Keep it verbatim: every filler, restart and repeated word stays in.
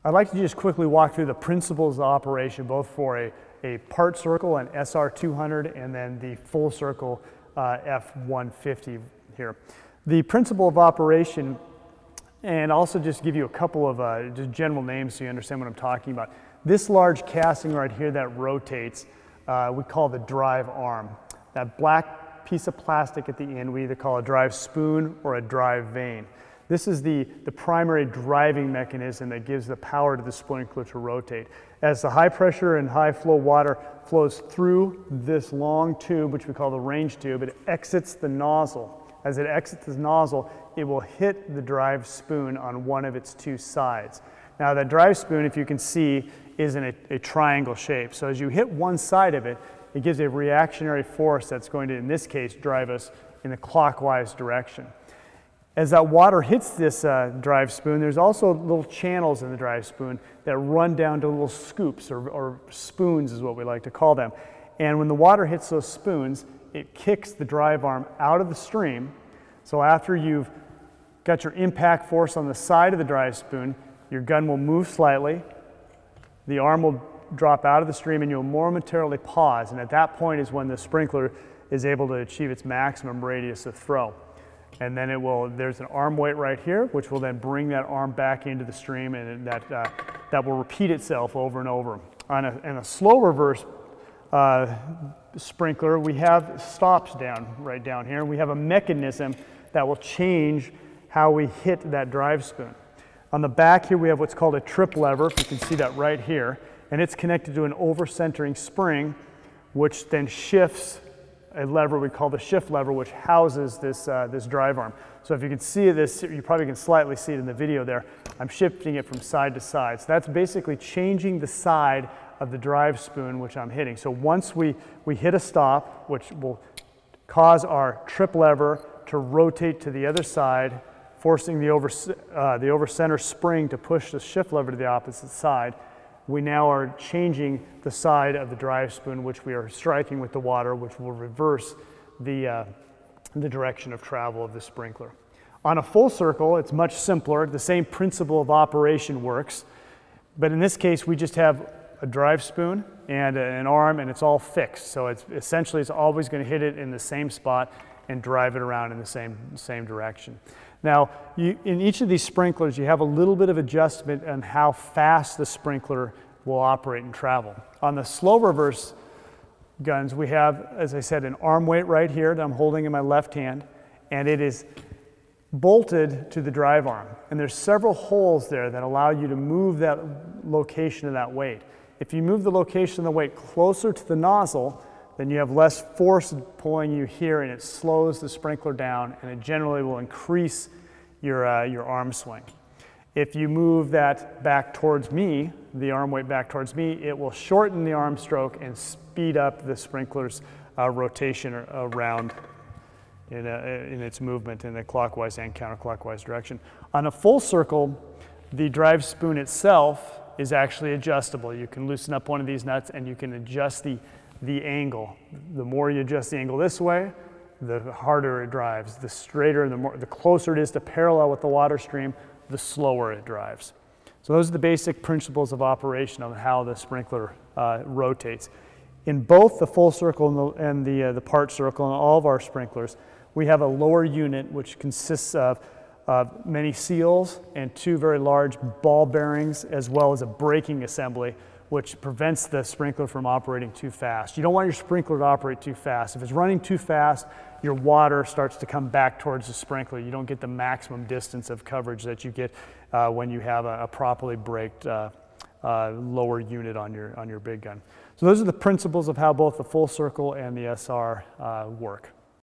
I'd like to just quickly walk through the principles of operation, both for a, a part circle and S R two hundred, and then the full circle uh, F one fifty here. The principle of operation, and also just give you a couple of uh, just general names so you understand what I'm talking about. This large casting right here that rotates, uh, we call the drive arm. That black piece of plastic at the end, we either call a drive spoon or a drive vane. This is the, the primary driving mechanism that gives the power to the sprinkler to rotate. As the high pressure and high flow water flows through this long tube, which we call the range tube, it exits the nozzle. As it exits the nozzle, it will hit the drive spoon on one of its two sides. Now that drive spoon, if you can see, is in a, a triangle shape. So as you hit one side of it, it gives a reactionary force that's going to, in this case, drive us in a clockwise direction. As that water hits this uh, drive spoon, there's also little channels in the drive spoon that run down to little scoops, or, or spoons is what we like to call them. And when the water hits those spoons, it kicks the drive arm out of the stream. So after you've got your impact force on the side of the drive spoon, your gun will move slightly, the arm will drop out of the stream, and you'll momentarily pause. And at that point is when the sprinkler is able to achieve its maximum radius of throw. And then it will, there's an arm weight right here, which will then bring that arm back into the stream, and that, uh, that will repeat itself over and over. On a, in a slow reverse uh, sprinkler, we have stops down, right down here. We have a mechanism that will change how we hit that drive spoon. On the back here, we have what's called a trip lever. You can see that right here. And it's connected to an over-centering spring, which then shifts a lever we call the shift lever, which houses this, uh, this drive arm. So if you can see this, you probably can slightly see it in the video there. I'm shifting it from side to side. So that's basically changing the side of the drive spoon which I'm hitting. So once we, we hit a stop, which will cause our trip lever to rotate to the other side, forcing the over, uh, the over center spring to push the shift lever to the opposite side, we now are changing the side of the drive spoon which we are striking with the water, which will reverse the, uh, the direction of travel of the sprinkler. On a full circle, it's much simpler. The same principle of operation works, but in this case, we just have a drive spoon and an arm, and it's all fixed. So it's essentially it's always going to hit it in the same spot and drive it around in the same, same direction. Now, you, in each of these sprinklers, you have a little bit of adjustment on how fast the sprinkler will operate and travel. On the slow reverse guns, we have, as I said, an arm weight right here that I'm holding in my left hand, and it is bolted to the drive arm. And there's several holes there that allow you to move that location of that weight. If you move the location of the weight closer to the nozzle, then you have less force pulling you here, and it slows the sprinkler down, and it generally will increase your, uh, your arm swing. If you move that back towards me, the arm weight back towards me, it will shorten the arm stroke and speed up the sprinkler's uh, rotation around in, a, in its movement in a clockwise and counterclockwise direction. On a full circle, the drive spoon itself is actually adjustable. You can loosen up one of these nuts and you can adjust the the angle. The more you adjust the angle this way, the harder it drives. The straighter, the more, the closer it is to parallel with the water stream, the slower it drives. So those are the basic principles of operation of how the sprinkler uh, rotates. In both the full circle and the, and the, uh, the part circle and all of our sprinklers, we have a lower unit which consists of uh, many seals and two very large ball bearings, as well as a braking assembly, which prevents the sprinkler from operating too fast. You don't want your sprinkler to operate too fast. If it's running too fast, your water starts to come back towards the sprinkler. You don't get the maximum distance of coverage that you get uh, when you have a, a properly braked uh, uh, lower unit on your, on your big gun. So those are the principles of how both the full circle and the S R uh, work.